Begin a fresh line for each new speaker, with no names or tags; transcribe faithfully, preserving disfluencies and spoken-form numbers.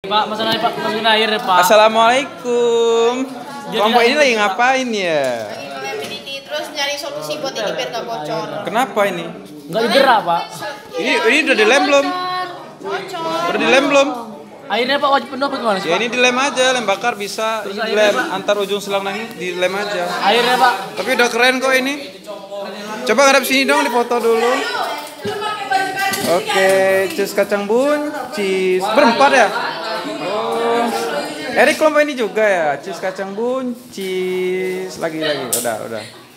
Pak, masalahnya Pak, masukin air ya Pak.
Assalamualaikum. Kelompok ini lagi ngapain ya?
Terus nyari solusi buat ini biar gak bocor.
Kenapa ini?
Enggak digerak Pak.
Ini ini udah dilem belum?
Bocor.
Udah dilem belum?
Airnya Pak wajib penuh apa gimana sih
Ya
Pak?
ini dilem aja, lem bakar bisa.
Terus
Ini
airnya,
dilem
Pak?
antar ujung selang ini dilem aja.
Airnya Pak.
Tapi udah keren kok ini. Coba ngadep sini dong, dipoto dulu. Oke, cheese kacang buncis. Berempat ya? Oh. Erik kelompok ini juga ya, cheese kacang buncis. Lagi lagi, udah udah.